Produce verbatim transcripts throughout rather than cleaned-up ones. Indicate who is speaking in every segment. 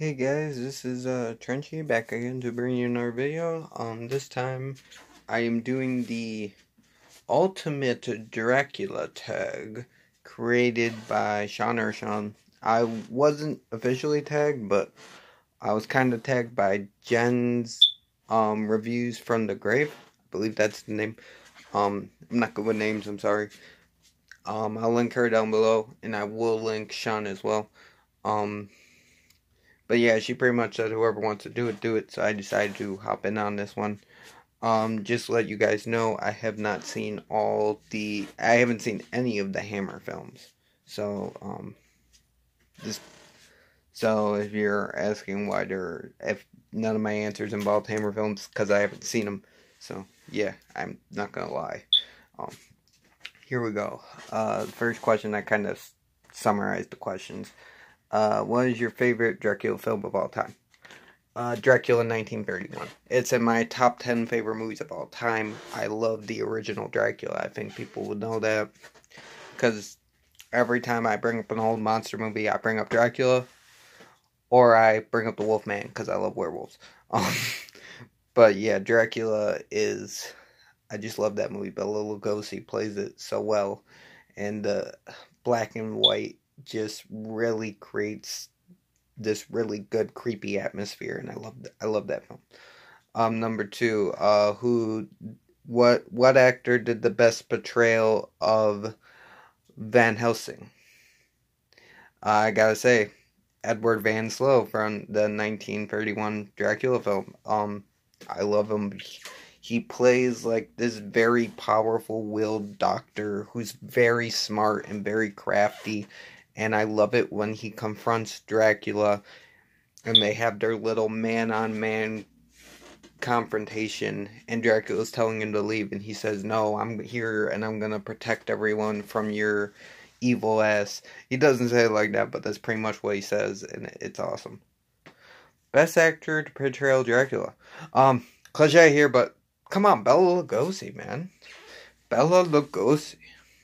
Speaker 1: Hey guys, this is uh Trenchy back again to bring you another video. Um, this time I am doing the Ultimate Dracula tag created by Sean Urshan. I wasn't officially tagged, but I was kind of tagged by Jen's um reviews from the grave. I believe that's the name. Um, I'm not good with names. I'm sorry. Um, I'll link her down below, and I will link Sean as well. Um. But yeah, she pretty much said whoever wants to do it, do it. So I decided to hop in on this one. Um, just to let you guys know, I have not seen all the, I haven't seen any of the Hammer films. So, um, this, so if you're asking why there, if none of my answers involved Hammer films, because I haven't seen them. So, yeah, I'm not gonna lie. Um, here we go. Uh, the first question, I kind of summarized the questions. Uh, what is your favorite Dracula film of all time? Uh, Dracula nineteen thirty-one. It's in my top ten favorite movies of all time. I love the original Dracula. I think people would know that. Because every time I bring up an old monster movie, I bring up Dracula. Or I bring up the Wolfman, because I love werewolves. Um, but yeah, Dracula is... I just love that movie. Bela Lugosi plays it so well. And the black and white just really creates this really good creepy atmosphere, and I love I love that film. Um, number two, uh, who, what, what actor did the best portrayal of Van Helsing? Uh, I gotta say, Edward Van Slow from the nineteen thirty-one Dracula film. Um, I love him. He plays like this very powerful willed doctor who's very smart and very crafty. And I love it when he confronts Dracula and they have their little man-on-man confrontation, and Dracula's telling him to leave, and he says, no, I'm here, and I'm gonna protect everyone from your evil ass. He doesn't say it like that, but that's pretty much what he says, and it's awesome. Best actor to portray Dracula. Um, cliche here, but come on, Bela Lugosi, man. Bela Lugosi.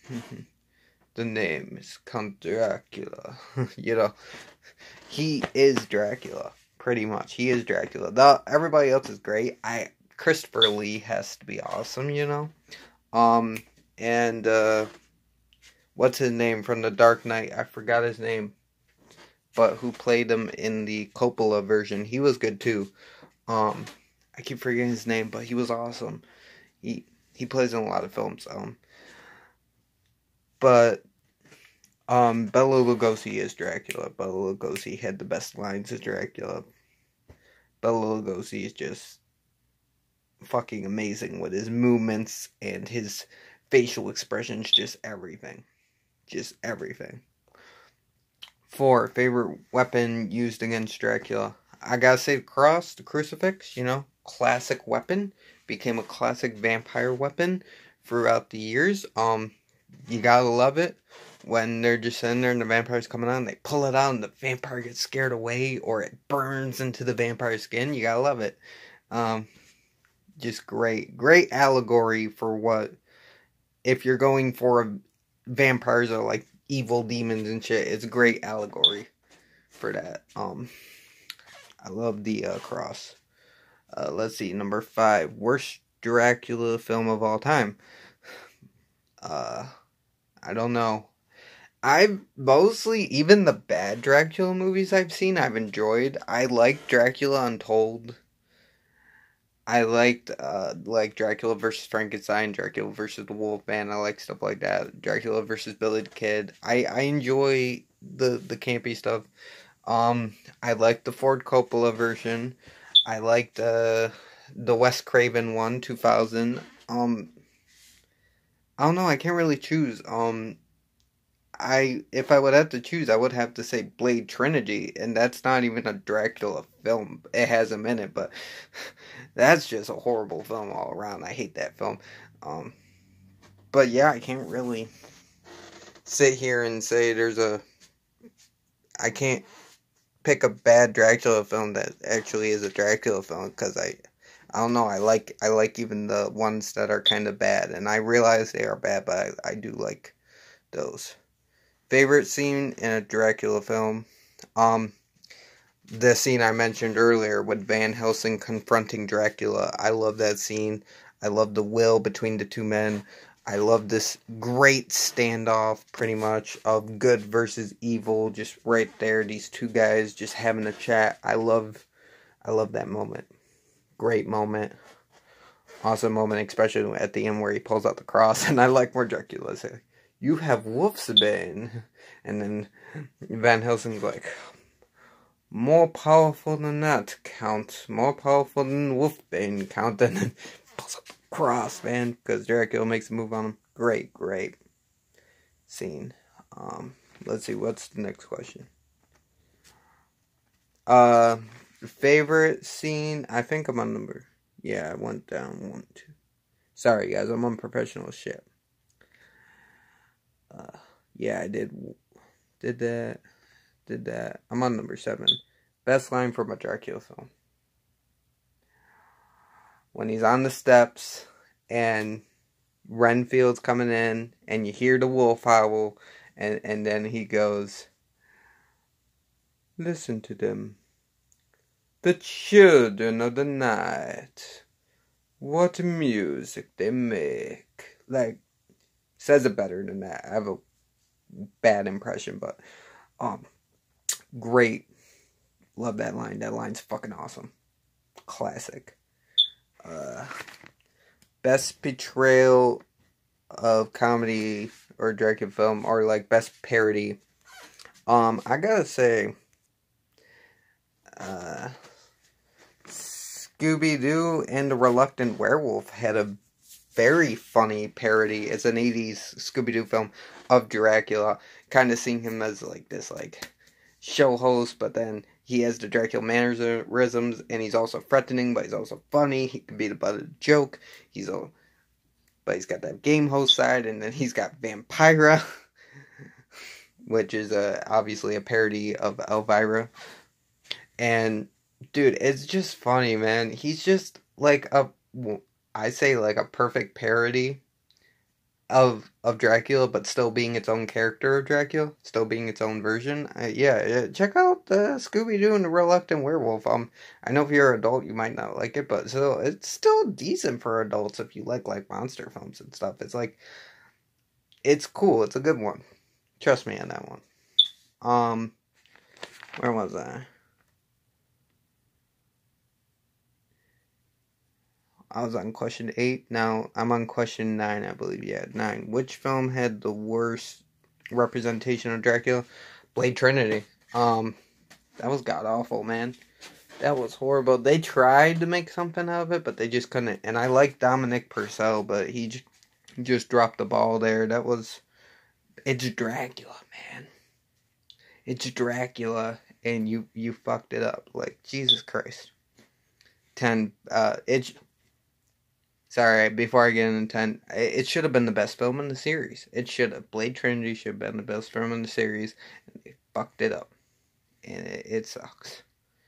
Speaker 1: The name is Count Dracula. You know, he is Dracula, pretty much. He is Dracula. The, everybody else is great. I Christopher Lee has to be awesome, you know. Um, and uh, what's his name from The Dark Knight? I forgot his name, but who played him in the Coppola version? He was good too. Um, I keep forgetting his name, but he was awesome. He he plays in a lot of films. Um, but. Um, Bela Lugosi is Dracula. Bela Lugosi had the best lines as Dracula. Bela Lugosi is just fucking amazing with his movements and his facial expressions, just everything. Just everything. Four, favorite weapon used against Dracula. I gotta say the cross, the crucifix, you know, classic weapon. Became a classic vampire weapon throughout the years. Um, you gotta love it. When they're just sitting there and the vampire's coming on, they pull it out and the vampire gets scared away, or it burns into the vampire's skin. You gotta love it. Um, just great. Great allegory for what, if you're going for a, vampires are like evil demons and shit, it's a great allegory for that. Um, I love the uh, cross. Uh, let's see, number five, worst Dracula film of all time. Uh, I don't know. I've mostly, even the bad Dracula movies I've seen, I've enjoyed. I liked Dracula Untold. I liked, uh, like Dracula versus Frankenstein, Dracula versus the Wolfman. I like stuff like that. Dracula versus Billy the Kid. I, I enjoy the, the campy stuff. Um, I liked the Ford Coppola version. I liked, uh, the Wes Craven one, two thousand. Um, I don't know, I can't really choose. Um, I if I would have to choose, I would have to say Blade Trinity, and that's not even a Dracula film. It has him in it, but that's just a horrible film all around. I hate that film. Um, but yeah, I can't really sit here and say there's a. I can't pick a bad Dracula film that actually is a Dracula film, because I, I don't know. I like I like even the ones that are kind of bad, and I realize they are bad, but I, I do like those. Favorite scene in a Dracula film? Um, the scene I mentioned earlier with Van Helsing confronting Dracula. I love that scene. I love the will between the two men. I love this great standoff, pretty much, of good versus evil, just right there. These two guys just having a chat. I love, I love that moment. Great moment. Awesome moment, especially at the end where he pulls out the cross. And I like where Dracula says, "You have Wolfsbane." And then Van Helsing's like, "More powerful than that, Count. More powerful than Wolfsbane, Count." And then pulls up the cross, man, because Dracula makes a move on him. Great, great scene. Um, let's see, what's the next question? Uh, favorite scene? I think I'm on number... Yeah, I went down one, two. Sorry, guys, I'm unprofessional as shit. Uh, yeah, I did, did that, did that. I'm on number seven. Best line from a Dracula film. When he's on the steps and Renfield's coming in and you hear the wolf howl and, and then he goes, "Listen to them. The children of the night. What music they make." Like, says it better than that. I have a bad impression, but um, great. Love that line. That line's fucking awesome. Classic. Uh, best portrayal of comedy or Dracula film, or like best parody. Um, I gotta say, uh, Scooby-Doo and the Reluctant Werewolf had a very funny parody. It's an eighties Scooby-Doo film of Dracula. Kind of seeing him as like this like show host, but then he has the Dracula mannerisms, and he's also threatening, but he's also funny. He can be the butt of the joke. He's a, but he's got that game host side, and then he's got Vampira, which is a, obviously a parody of Elvira. And dude, it's just funny, man. He's just like a, I say like a perfect parody of of Dracula, but still being its own character of Dracula, still being its own version. Uh, yeah, yeah, check out the Scooby-Doo and the Reluctant Werewolf. Um, I know if you're an adult, you might not like it, but still, it's still decent for adults if you like like monster films and stuff. It's like, it's cool. It's a good one. Trust me on that one. Um, where was I? I was on question eight. Now I'm on question nine, I believe. Yeah, nine. Which film had the worst representation of Dracula? Blade Trinity. Um, that was god awful, man. That was horrible. They tried to make something out of it, but they just couldn't. And I like Dominic Purcell, but he j- just dropped the ball there. That was, it's Dracula, man. It's Dracula, and you you fucked it up. Like, Jesus Christ. Ten. Uh, it's. Sorry, before I get into ten, it should have been the best film in the series. It should have. Blade Trinity should have been the best film in the series, and they fucked it up. And it, it sucks.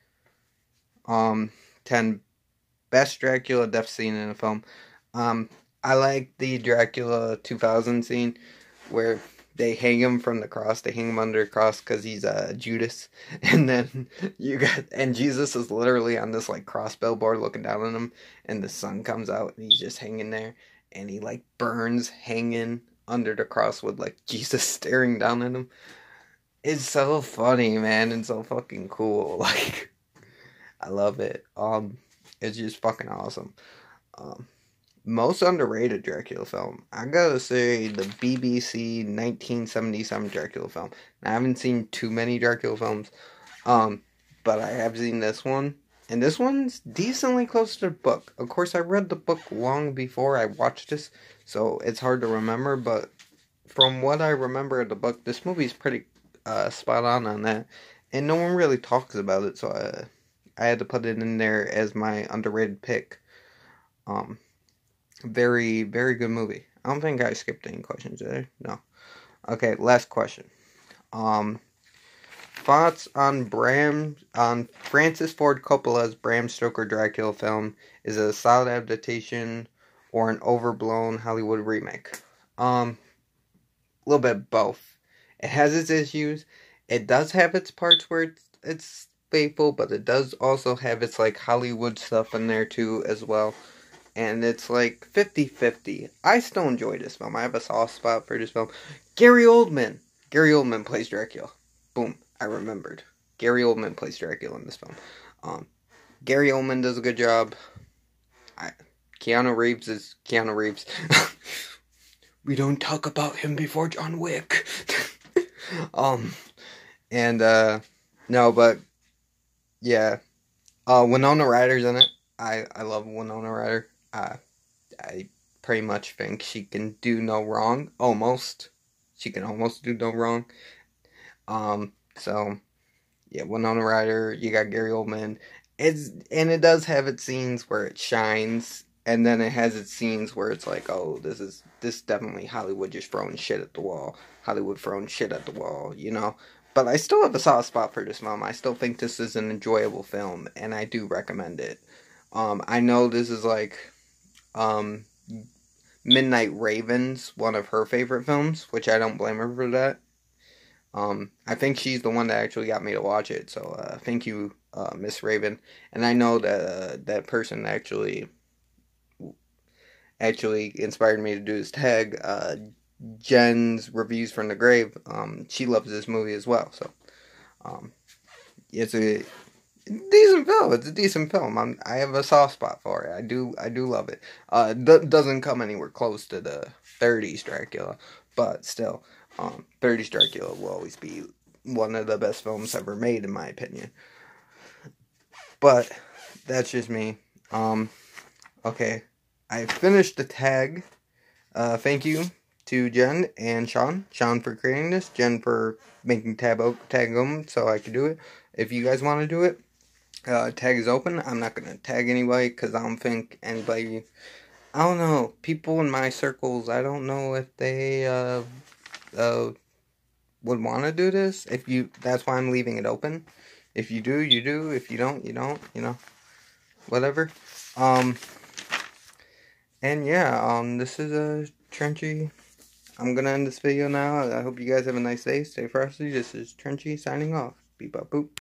Speaker 1: Um, ten, best Dracula death scene in a film. Um, I like the Dracula two thousand scene, where they hang him from the cross. They hang him under a cross because he's uh, Judas. And then you got, and Jesus is literally on this like cross billboard looking down on him. And the sun comes out and he's just hanging there. And he like burns hanging under the cross with like Jesus staring down at him. It's so funny, man. And so fucking cool. Like, I love it. Um, it's just fucking awesome. Um, Most underrated Dracula film. I gotta say the B B C nineteen seventy-seven Dracula film. Now, I haven't seen too many Dracula films, um, but I have seen this one. And this one's decently close to the book. Of course, I read the book long before I watched this, so it's hard to remember. But from what I remember of the book, this movie's pretty uh, spot on on that. And no one really talks about it, so I, I had to put it in there as my underrated pick. Um... Very, very good movie. I don't think I skipped any questions there. No. Okay, last question. Um, thoughts on Bram on Francis Ford Coppola's Bram Stoker Dracula film? Is it a solid adaptation or an overblown Hollywood remake? Um, a little bit of both. It has its issues. It does have its parts where it's, it's faithful, but it does also have its, like, Hollywood stuff in there, too, as well. And it's, like, fifty fifty. I still enjoy this film. I have a soft spot for this film. Gary Oldman. Gary Oldman plays Dracula. Boom. I remembered. Gary Oldman plays Dracula in this film. Um, Gary Oldman does a good job. I, Keanu Reeves is Keanu Reeves. We don't talk about him before John Wick. um, and, uh, no, but, yeah. Uh, Winona Ryder's in it. I, I love Winona Ryder. Uh, I pretty much think she can do no wrong. Almost. She can almost do no wrong. Um, so, yeah, Winona Ryder, you got Gary Oldman. It's, and it does have its scenes where it shines, and then it has its scenes where it's like, oh, this is, this is definitely Hollywood just throwing shit at the wall. Hollywood throwing shit at the wall, you know? But I still have a soft spot for this film. I still think this is an enjoyable film, and I do recommend it. Um, I know this is like, um, Midnight Raven's one of her favorite films, which I don't blame her for that. Um, I think she's the one that actually got me to watch it, so, uh, thank you, uh, Miss Raven. And I know that, uh, that person actually, actually inspired me to do this tag, uh, Jen's Reviews from the Grave. Um, she loves this movie as well, so, um, it's a decent film. It's a decent film. I'm, I have a soft spot for it. I do, I do love it. Uh, d- doesn't come anywhere close to the thirties Dracula, but still, um, thirties Dracula will always be one of the best films ever made, in my opinion. But that's just me. Um, okay, I finished the tag. Uh, thank you to Jen and Sean. Sean for creating this. Jen for making tab tag them so I could do it. If you guys want to do it, uh, tag is open. I'm not going to tag anybody because I don't think anybody... I don't know. People in my circles, I don't know if they uh, uh, would want to do this. If you, that's why I'm leaving it open. If you do, you do. If you don't, you don't. You know, whatever. Um, and yeah, um, this is a Trenchy. I'm gonna end this video now. I hope you guys have a nice day. Stay frosty. This is Trenchy signing off. Beep up boop.